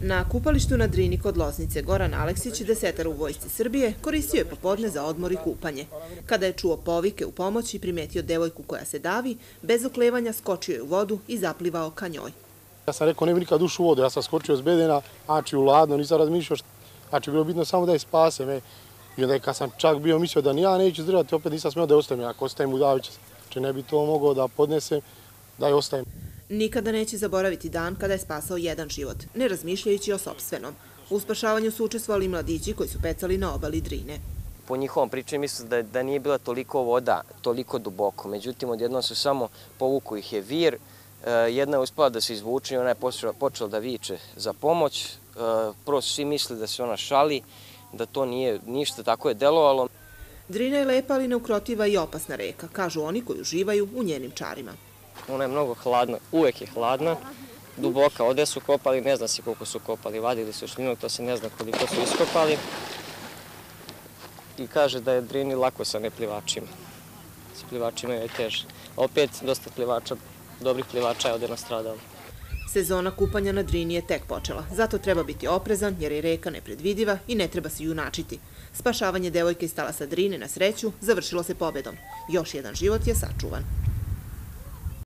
Na kupalištu na Drini kod Loznice Goran Aleksić, desetar u Vojsci Srbije, koristio je popodne za odmor i kupanje. Kada je čuo povike u pomoći i primetio devojku koja se davi, bez oklevanja skočio je u vodu i zaplivao ka njoj. Ja sam rekao, ne bi nikad ušao u vodu, ja sam skočio s bedena, znači u ladno, nisam razmišljao, znači bilo bitno samo da je spasem. I onda kad sam čak bio mislio da ni ja neću izdržati, opet nisam smio da ostajem, ako ostajem udavit će se. Znači ne bi to mogao da podnesem, da je ostajem. Nikada neće zaboraviti dan kada je spasao jedan život, ne razmišljajući o sopstvenom. U spašavanju su učestvovali mladići koji su pecali na obali Drine. Po njihovom pričaju misle da nije bila toliko voda, toliko duboko. Međutim, odjednom su samo povuku ih je vir. Jedna je uspela da se izvuče i ona je počela da viče za pomoć. Prvo su svi mislili da se ona šali, da to nije ništa, tako je delovalo. Drina je lepa, ali neukrotiva i opasna reka, kažu oni koji uživaju u njenim čarima. Ona je mnogo hladna, uvek je hladna, duboka. Ovde su kopali, ne zna se koliko su kopali, vadili su šljinak, to se ne zna koliko su iskopali. I kaže da je Drini lako sa neplivačima. Sa plivačima je teže. Opet dosta plivača, dobrih plivača je ovde nastradalo. Sezona kupanja na Drini je tek počela, zato treba biti oprezan jer je reka nepredvidiva i ne treba se junačiti. Spašavanje devojke iz talasa Drine na sreću završilo se pobedom. Još jedan život je sačuvan.